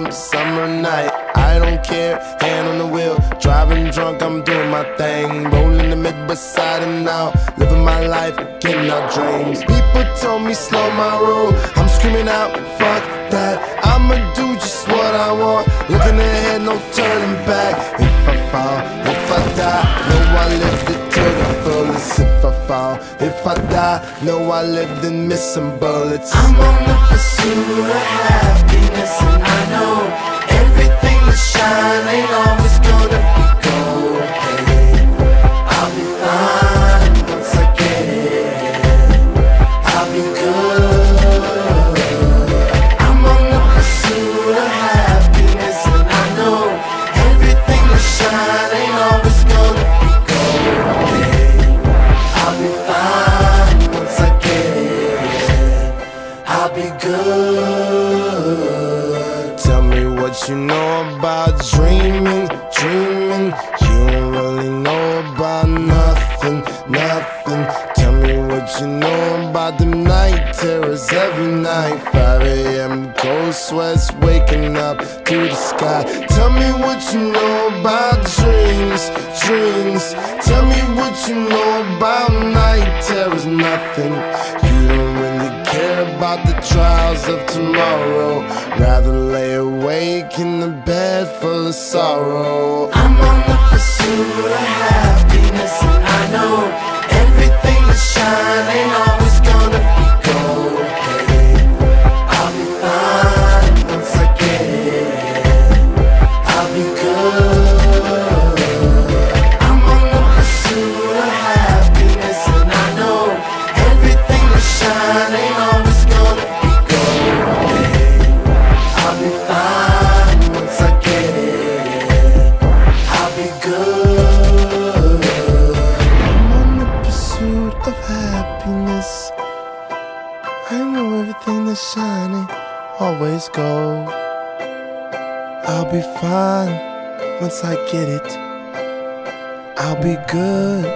summer night. I don't care, hand on the wheel, driving drunk, I'm doing my thing. Rolling the mid beside and now, living my life, getting our dreams. People told me slow my roll, I'm screaming out, fuck that. I'ma do just what I want, looking ahead, no turning back. If I fall, if I die, know I lived it to the fullest. If I fall, if I die, know I lived and missed some bullets. I'm on the pursuit of happiness, and I know everything that shine ain't always gonna be gold. Hey, I'll be fine once I get it. I'll be good. I'm on the pursuit of happiness, and I know everything that shine ain't always gonna be gold. Hey, I'll be fine once I get it. I'll be good. Tell me what you know about dreaming, dreaming. You don't really know about nothing, nothing. Tell me what you know about them night terrors every night. 5 a.m. cold sweats waking up to the sky. Tell me what you know about dreams, dreams. Tell me what you know about night terrors, nothing. You don't really care about the trials of tomorrow, rather lay awake in the bed full of sorrow. I'm on the pursuit of happiness, and I know everything that shine ain't always gonna be gold. Hey, I'll be fine once I get it. I'll be good. I'm on the pursuit of happiness, and I know everything that shine ain't always gonna be gold. Hey, I'll be fine once I get it. I'll be good. I'm on the pursuit of happiness. I know everything that's shining always gold. I'll be fine once I get it. I'll be good.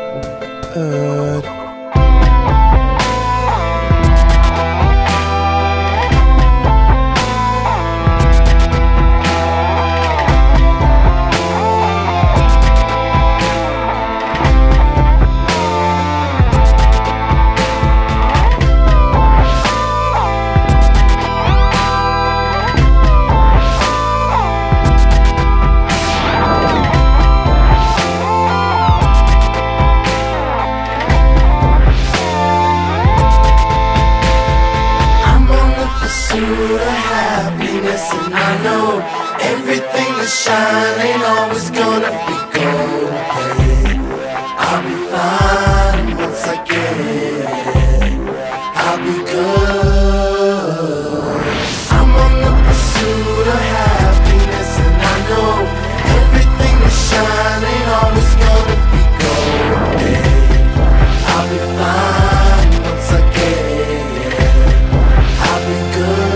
Pursuit of happiness, and I know everything that shine ain't always gonna be gold. Hey, I'll be fine once I get it. I'll be good. I'm on the pursuit of happiness, and I know everything that shine ain't always gonna be gold. Hey, I'll be fine once I get it. I'll be good.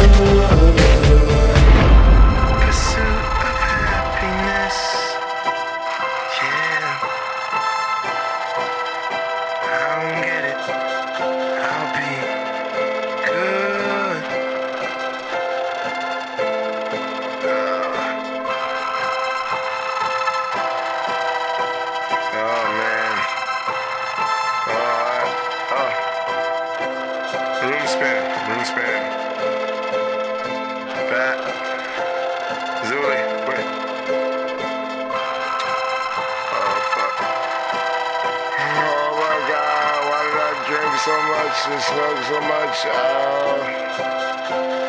Pursuit of happiness. Yeah. I don't get it. I'll be good. Oh man. Room spin. Bat. Zuli. Wait. Oh fuck. Oh my god, why did I drink so much and smoke so much?